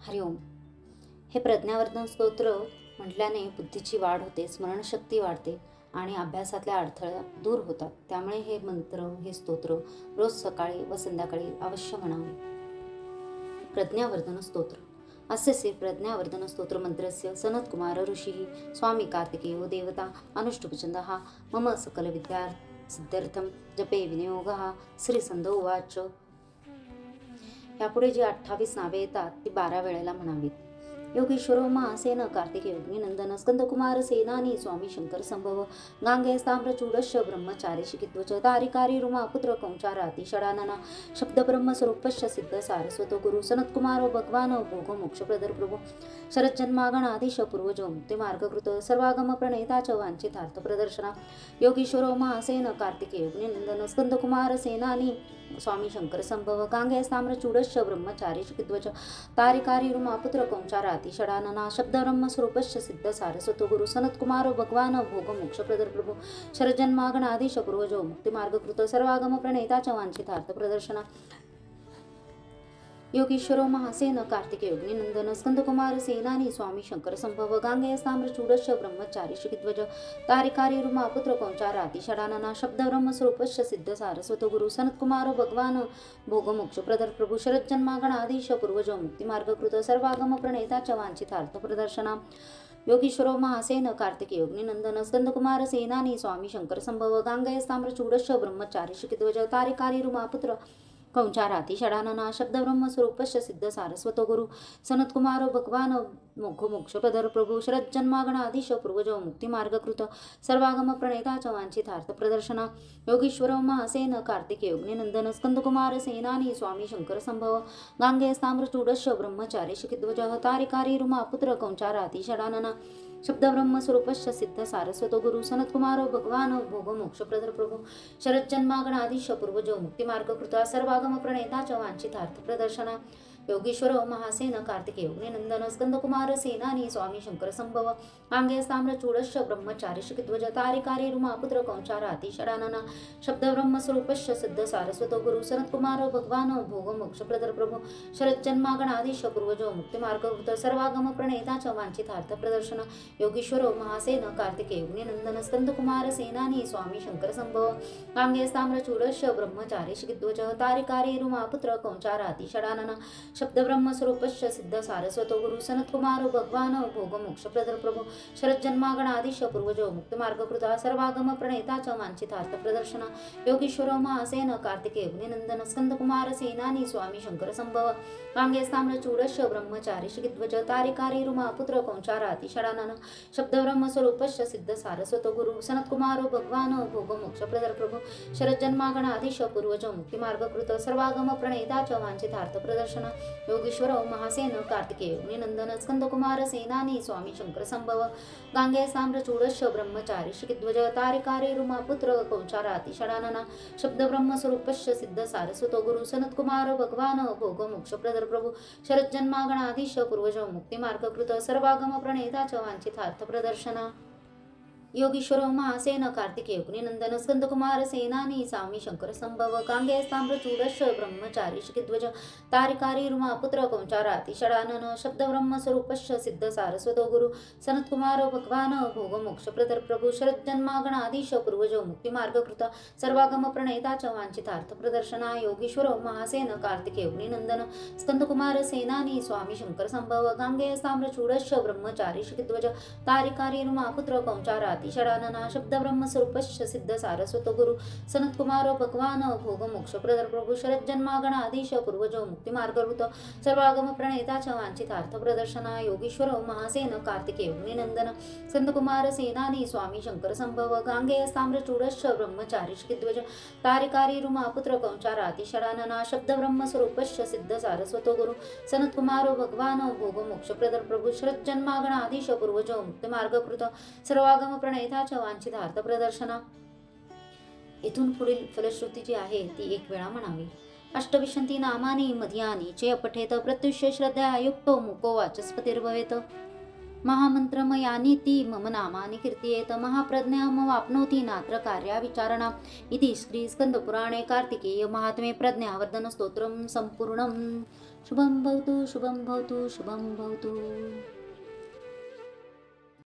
हरिओम. हे प्रज्ञावर्धन स्तोत्र म्हटल्याने बुद्धीची वाढ होते, स्मरणशक्ती वाढते आणि अभ्यासातल्या अडथळ्या दूर होतात. त्यामुळे हे स्तोत्र रोज सकाळी व संध्याकाळी अवश्य म्हणावे. प्रज्ञावर्धन स्तोत्र. अस्य श्री प्रज्ञावर्धन स्तोत्र मंत्रस्य सनत्कुमार ऋषिः स्वामी कार्तिकेयो देवता अनुष्टुपछन्दः मम सकल विद्या सिद्ध्यर्थं जपे विनियोगः. श्री संत उवाच. यापुढे जी 28 नावे येतात ती 12 वेळेला म्हणावीत. योगीश्वरो महासेन कार्तिकेय अग्निनंदन स्कंदकुमार सेनानी स्वामी शंकर संभव गांगे ताम्रचूडश्च ब्रह्मचारी शिखित्वच तारिकारी रुमा पुत्र कंचाराती षडानना शब्द ब्रह्मस्वरूपश्च सिद्ध सारस्वतो गुरु सनत्कुमारो भगवान भोग मोक्षप्रदर प्रभु शरज्जन्मागणाधीश पूर्वजो मुक्तिमार्गकृत सर्वागम प्रणेता च वांछितार्थ प्रदर्शना. योगीश्वरो महासेन कार्तिकेय अग्निनंदन स्कंदकुमार सेनानी स्वामी शंकर संभव गांगे ताम्रचूडश्च ब्रह्मचारी शिखित्वच तारिकारी रुमा पुत्र कंचाराती षडानना शब्द ब्रह्मस्वरूपश्च सिद्ध सारस्वतो गुरु सनत्कुमारो भगवान भोग मोक्षप्रदर प्रभु शरजन्मागणाधीश पूर्वजो मुक्तिमार्गकृत सर्वागम प्रणेता च वांछितार्थ प्रदर्शना. योगीश्वरो महासेन कार्तिकेय अग्निनंदन स्कंदकुमार सेनानी स्वामी शंकर संभव गांगे ताम्रचूडश्च ब्रह्मचारी शिखित्वच तारिकारी रुमा पुत्र कंचाराती षडानना शब्द ब्रह्मस्वरूपश्च सिद्ध सारस्वतो गुरु सनत्कुमारो भगवान भोग मोक्षप्रदर प्रभु शरज्जन्मागणाधीश पूर्वजो मुक्तिमार्गकृत सर्वागम प्रणेता च वांछितार्थ प्रदर्शना. योगीश्वरो महासेन कार्तिकेय अग्निनंदन स्कंदकुमार सेनानी स्वामी शंकर संभव गांगे ताम्रचूडश्च ब्रह्मचारी शिखित्वच तारिकारी रुमा पुत्र कंचाराती षडानना शब्द ब्रह्मस्वरूपश्च सिद्ध सारस्वतो गुरु सनत्कुमारो भगवान भोग मोक्षप्रदर प्रभु शरज्जन्मागणाधीश पूर्वजो मुक्तिमार्गकृत सर्वागम प्रणेता च वांछितार्थ प्रदर्शना. योगीश्वरो महासेन कार्तिकेय अग्निनंदन स्कंदकुमार सेनानी स्वामी शंकर संभव गांगे ताम्रचूडश्च ब्रह्मचारी शिखित्वच तारिकारी रुमा पुत्र कंचाराती षडानना शब्द ब्रह्मस्वरूपश्च सिद्ध सारस्वतो गुरु सनत्कुमारो भगवान भोग मोक्षप्रदर प्रभु शरज्जन्मागणाधीश पूर्वजो मुक्तिमार्गकृत सर्वागम प्रणेता च वांछितार्थ प्रदर्शना. योगीश्वरो महासेन कार्तिकेय अग्निनंदन स्कंदकुमार सेनानी स्वामी शंकर संभव गांगे ताम्रचूडश्च ब्रह्मचारी शिखित्वच तारिकारी रुमा पुत्र कंचाराती षडानना शब्द ब्रह्मस्वरूपश्च सिद्ध सारस्वतो गुरु सनत्कुमारो भगवान भोग मोक्षप्रदर प्रभु शरज्जन्मागणाधीश पूर्वजो मुक्तिमार्गकृत सर्वागम प्रणेता च वांछितार्थ प्रदर्शना. योगीश्वरो महासेन कार्तिकेय अग्निनंदन स्कंदकुमार सेनानी स्वामी शंकर संभव गांगे ताम्रचूडश्च ब्रह्मचारी शिखित्वच तारिकारी रुमा पुत्र कंचाराती षडानना शब्द ब्रह्मस्वरूपश्च सिद्ध सारस्वतो गुरु सनत्कुमारो भगवान भोग मोक्षप्रदर प्रभु शरज्जन्मागणाधीश पूर्वजो मुक्तिमार्गकृत सर्वागम प्रणेता च वांछितार्थ प्रदर्शना. योगीश्वरो महासेन कार्तिकेय अग्निनंदन स्कंदकुमार सेनानी स्वामी शंकर संभव गांगे ताम्रचूडश्च ब्रह्मचारी शिखित्वच तारिकारी रुमा पुत्र कंचाराती षडानना शब्द ब्रह्मस्वरूपश्च सिद्ध सारस्वतो गुरु सनत्कुमारो भगवान भोग मोक्षप्रदर प्रभु शरज्जन्मागणाधीश पूर्वजो मुक्तिमार्गकृत सर्वागम प्रणेता च वांछितार्थ प्रदर्शना. योगीश्वरो महासेन कार्तिकेय अग्निनंदन स्कंदकुमार सेनानी स्वामी शंकर संभव गांगे ताम्रचूडश्च ब्रह्मचारी शिखित्वच तारिकारी रुमा पुत्र कंचाराती षडानना शब्द ब्रह्मस्वरूपश्च सिद्ध सारस्वतो गुरु सनत्कुमारो भगवान भोग मोक्षप्रदर प्रभु शरज्जन्मागणाधीश पूर्वजो मुक्तिमार्गकृत सर्वागम प्रणेता च वांछितार्थ प्रदर्शना. योगीश्वरो महासेन कार्तिकेय अग्निनंदन स्कंदकुमार सेनानी स्वामी शंकर संभव गांगे ताम्रचूडश्च ब्रह्मचारी शिखित्वच तारिकारी रुमा पुत्र कंचाराती षडानना शब्द ब्रह्मस्वरूपश्च सिद्ध सारस्वतो गुरु सनत्कुमारो भगवान भोग मोक्षप्रदर प्रभु शरज्जन्मागणाधीश पूर्वजो मुक्तिमार्गकृत सर्वागम प्रणेता च वांछितार्थ प्रदर्शना. योगीश्वरो महासेन कार्तिकेय अग्निनंदन स्कंदकुमार सेनानी स्वामी शंकर संभव गांगे ताम्रचूडश्च ब्रह्मचारी शिखित्वच तारिकारी रुमा पुत्र कंचाराती षडानना शब्द ब्रह्मस्वरूपश्च सिद्ध सारस्वतो गुरु सनत्कुमारो भगवान भोग मोक्षप्रदर प्रभु शरज्जन्मागणाधीश पूर्वजो मुक्तिमार्गकृत सर्वागम प्रणेता च वांछितार्थ प्रदर्शना. योगीश्वरो महासेन कार्तिकेय अग्निनंदन स्कंदकुमार सेनानी स्वामी शंकर संभव गांगे ताम्रचूडश्च ब्रह्मचारी शिखित्वच तारिकारी रुमा पुत्र कंचाराती षडानना शब्द ब्रह्मस्वरूपश्च सिद्ध सारस्वतो गुरु सनत्कुमारो भगवान भोग मोक्षप्रदर प्रभु शरज्जन्मागणाधीश पूर्वजो मुक्तिमार्गकृत सर्वागम प्रणेता च वांछितार्थ प्रदर्शना. इथून पुढील फलश्रुती जी आहे ती 1 वेळा म्हणावी. अष्टविंशती नामानी मध्यानी चे पठेत प्रत्युष्य श्रद्धया युक्तो मुको वाचस्पतिर्भवेत महामंत्रमयानीति मम नामानि कीर्तयेत महाप्रज्ञामवाप्नोति नात्र कार्या विचारणा. इति श्री स्कंदपुराणे कार्तिकेय महात्म्ये प्रज्ञावर्धन स्तोत्रम संपूर्णम. शुभं भवतु शुभं भवतु शुभं भवतु.